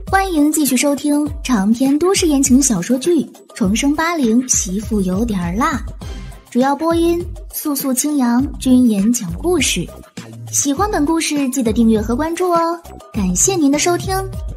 欢迎继续收听长篇都市言情小说剧《重生80媳妇有点辣》，主要播音素素清扬，君言讲故事。喜欢本故事记得订阅和关注哦，感谢您的收听。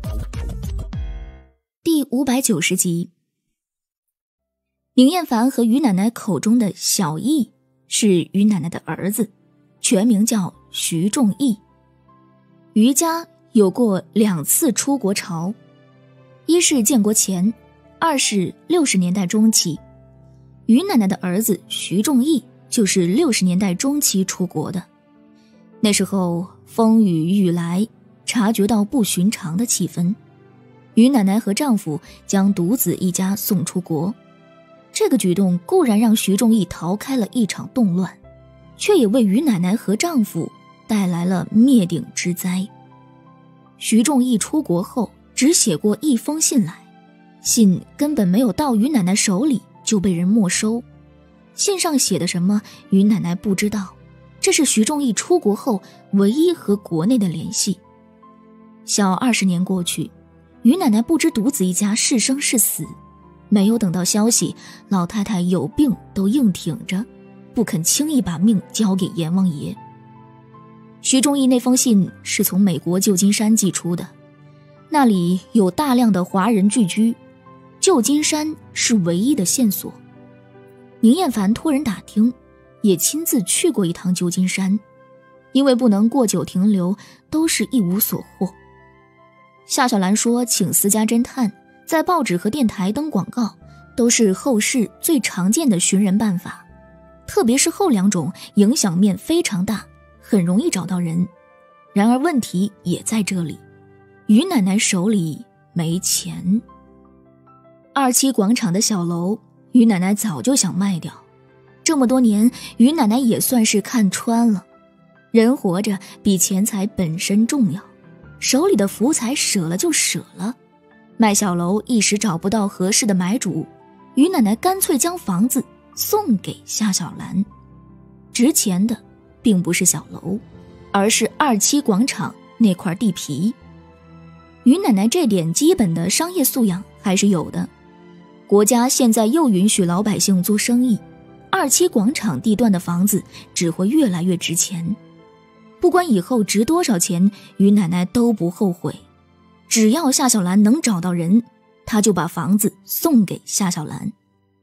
第590集。宁艳凡和于奶奶口中的小易是于奶奶的儿子，全名叫徐仲义。于家有过2次出国潮，一是建国前，二是60年代中期。于奶奶的儿子徐仲义就是60年代中期出国的。那时候风雨欲来，察觉到不寻常的气氛，于奶奶和丈夫将独子一家送出国。这个举动固然让徐仲义逃开了一场动乱，却也为于奶奶和丈夫带来了灭顶之灾。徐仲义出国后只写过1封信来，信根本没有到于奶奶手里就被人没收。信上写的什么于奶奶不知道，这是徐仲义出国后唯一和国内的联系。小20年过去，于奶奶不知独子一家是生是死，没有等到消息，老太太有病都硬挺着，不肯轻易把命交给阎王爷。徐仲义那封信是从美国旧金山寄出的，那里有大量的华人聚居，旧金山是唯一的线索。宁艳凡托人打听，也亲自去过一趟旧金山，因为不能过久停留，都是一无所获。夏小兰说请私家侦探在报纸和电台登广告，都是后世最常见的寻人办法，特别是后2种影响面非常大，很容易找到人。然而问题也在这里，于奶奶手里没钱。27广场的小楼，于奶奶早就想卖掉。这么多年，于奶奶也算是看穿了，人活着比钱财本身重要，手里的福财舍了就舍了。卖小楼一时找不到合适的买主，于奶奶干脆将房子送给夏小兰。值钱的并不是小楼，而是27广场那块地皮。于奶奶这点基本的商业素养还是有的，国家现在又允许老百姓做生意，27广场地段的房子只会越来越值钱。不管以后值多少钱，于奶奶都不后悔。只要夏小兰能找到人，她就把房子送给夏小兰。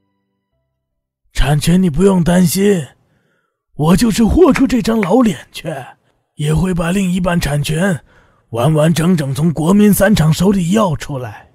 产权你不用担心，我就是豁出这张老脸去，也会把另一半产权完完整整从国民3厂手里要出来。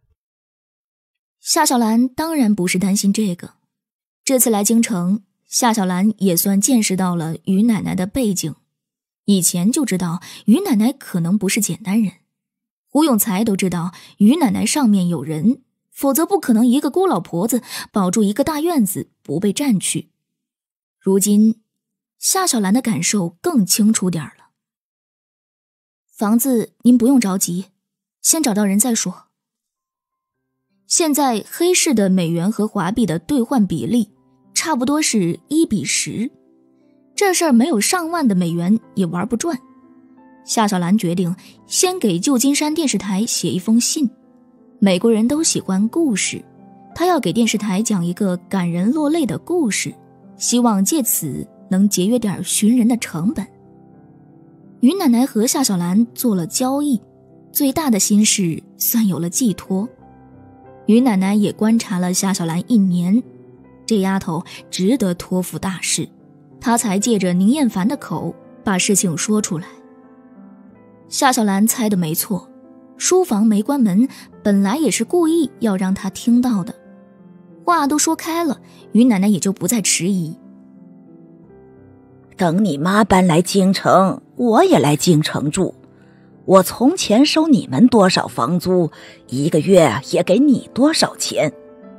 夏小兰当然不是担心这个，这次来京城，夏小兰也算见识到了于奶奶的背景，以前就知道于奶奶可能不是简单人。胡永才都知道于奶奶上面有人，否则不可能一个孤老婆子保住一个大院子不被占去。如今夏小兰的感受更清楚点了。房子您不用着急，先找到人再说。现在黑市的美元和华币的兑换比例差不多是1:10，这事儿没有上万的美元也玩不转。夏小兰决定先给旧金山电视台写一封信，美国人都喜欢故事，她要给电视台讲一个感人落泪的故事，希望借此能节约点寻人的成本。于奶奶和夏小兰做了交易，最大的心事算有了寄托。于奶奶也观察了夏小兰1年，这丫头值得托付大事，她才借着宁艳凡的口把事情说出来。夏小兰猜得没错，书房没关门，本来也是故意要让她听到的。话都说开了，于奶奶也就不再迟疑。 等你妈搬来京城，我也来京城住。我从前收你们多少房租，1个月也给你多少钱。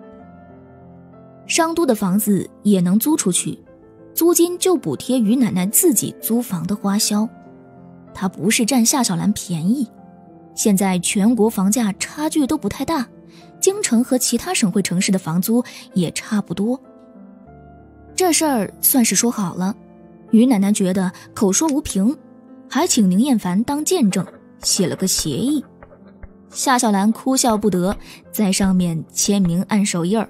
商都的房子也能租出去，租金就补贴于奶奶自己租房的花销。她不是占夏小兰便宜，现在全国房价差距都不太大，京城和其他省会城市的房租也差不多。这事儿算是说好了，于奶奶觉得口说无凭，还请宁艳凡当见证，写了个协议。 夏小兰哭笑不得，在上面签名按手印儿。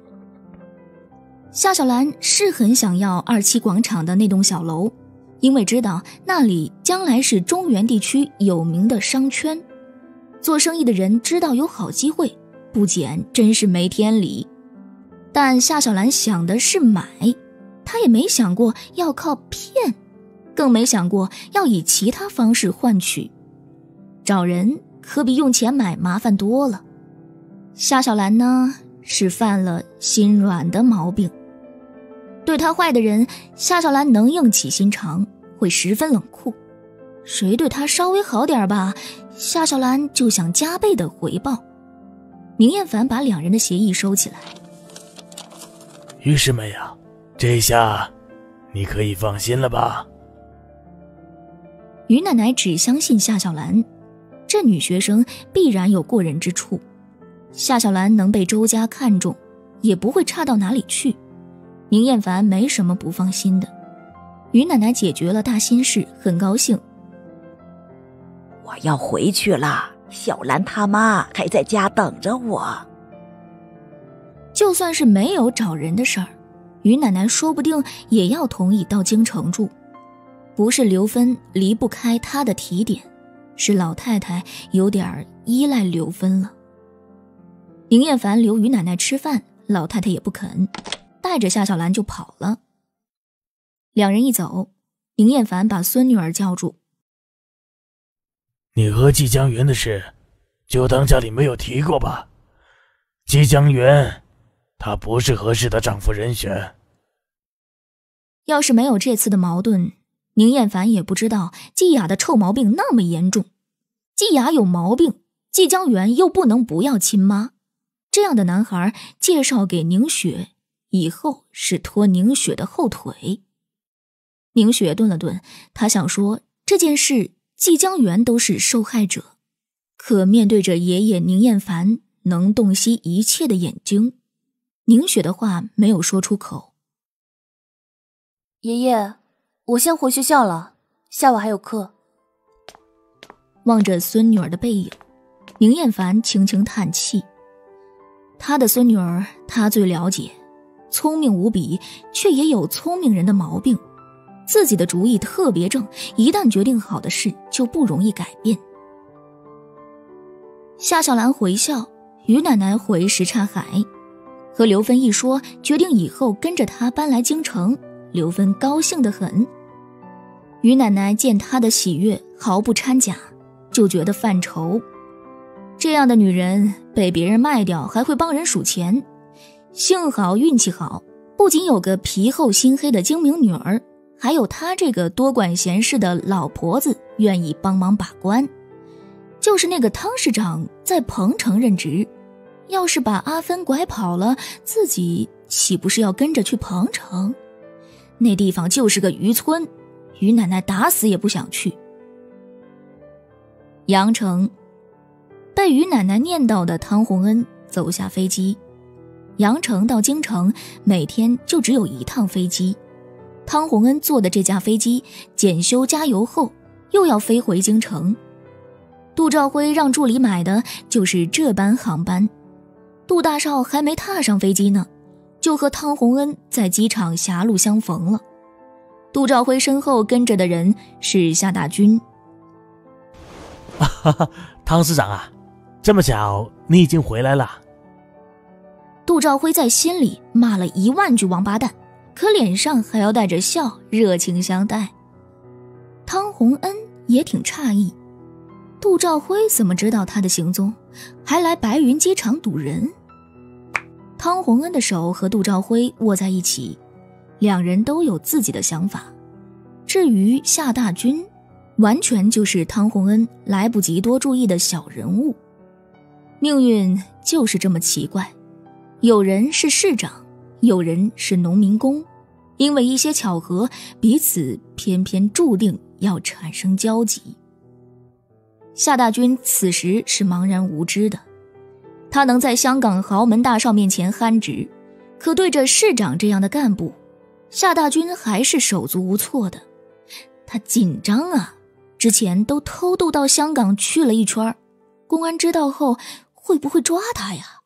夏小兰是很想要27广场的那栋小楼，因为知道那里将来是中原地区有名的商圈，做生意的人知道有好机会，不捡真是没天理。但夏小兰想的是买，她也没想过要靠骗，更没想过要以其他方式换取。找人可比用钱买麻烦多了。夏小兰呢，是犯了心软的毛病。对她坏的人，夏小兰能硬起心肠，会十分冷酷。谁对她稍微好点吧，夏小兰就想加倍的回报。宁艳凡把两人的协议收起来。 于师妹呀，这下你可以放心了吧？ 于奶奶只相信夏小兰，这女学生必然有过人之处。夏小兰能被周家看中，也不会差到哪里去。宁艳凡没什么不放心的。于奶奶解决了大心事，很高兴。 我要回去了，小兰他妈还在家等着我。 就算是没有找人的事儿，于奶奶说不定也要同意到京城住。不是刘芬离不开她的提点，是老太太有点依赖刘芬了。宁艳凡留于奶奶吃饭，老太太也不肯，带着夏小兰就跑了。两人一走，宁艳凡把孙女儿叫住：“ 你和季江源的事，就当家里没有提过吧。季江源，他不是合适的丈夫人选。” 要是没有这次的矛盾，宁艳凡也不知道季雅的臭毛病那么严重。季雅有毛病，季江源又不能不要亲妈，这样的男孩介绍给宁雪，以后是拖宁雪的后腿。宁雪顿了顿，她想说这件事季江源都是受害者，可面对着爷爷宁艳凡能洞悉一切的眼睛，宁雪的话没有说出口。 爷爷，我先回学校了，下午还有课。 望着孙女儿的背影，宁艳凡轻轻叹气。他的孙女儿他最了解，聪明无比，却也有聪明人的毛病。自己的主意特别正，一旦决定好的事就不容易改变。夏小兰回校，于奶奶回什刹海，和刘芬一说，决定以后跟着她搬来京城，刘芬高兴得很。于奶奶见她的喜悦毫不掺假，就觉得犯愁。这样的女人被别人卖掉，还会帮人数钱。幸好运气好，不仅有个皮厚心黑的精明女儿，还有她这个多管闲事的老婆子愿意帮忙把关。就是那个汤市长在彭城任职，要是把阿芬拐跑了，自己岂不是要跟着去彭城？那地方就是个渔村，于奶奶打死也不想去。阳城，被于奶奶念叨的汤洪恩走下飞机。阳城到京城每天就只有一趟飞机，汤洪恩坐的这架飞机检修加油后又要飞回京城。杜兆辉让助理买的就是这班航班。杜大少还没踏上飞机呢，就和汤洪恩在机场狭路相逢了。杜兆辉身后跟着的人是夏大军。 汤市长啊，这么巧你已经回来了。 杜兆辉在心里骂了10000句王八蛋，可脸上还要带着笑，热情相待。汤洪恩也挺诧异，杜兆辉怎么知道他的行踪，还来白云机场堵人？汤洪恩的手和杜兆辉握在一起，两人都有自己的想法。至于夏大军，完全就是汤洪恩来不及多注意的小人物。命运就是这么奇怪，有人是市长，有人是农民工，因为一些巧合，彼此偏偏注定要产生交集。夏大军此时是茫然无知的，他能在香港豪门大少面前憨直，可对着市长这样的干部，夏大军还是手足无措的。他紧张啊，之前都偷渡到香港去了一圈， 公安知道后会不会抓他呀？